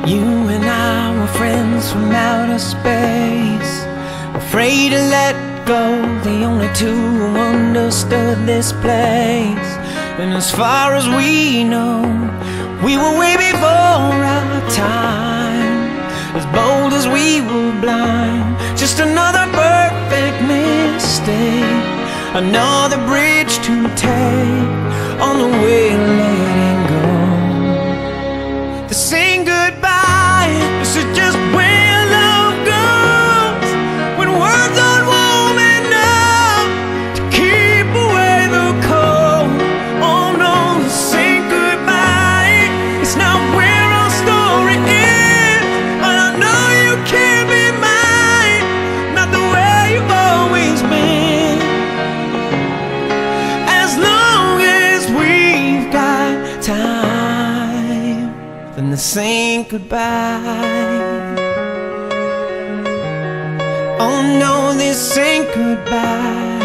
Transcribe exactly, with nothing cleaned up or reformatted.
You and I were friends from outer space, afraid to let go, the only two who understood this place. And as far as we know, we were way before our time, as bold as we were blind. Just another perfect mistake, another bridge to take on the way of letting go. To saying goodbye, this is just where love goes, when words aren't warm enough to keep away the cold. Oh no, to say goodbye, it's not where our story ends. And I know you can't be mine, not the way you've always been. As long as we've got time, then to say goodbye. Oh no, this ain't goodbye.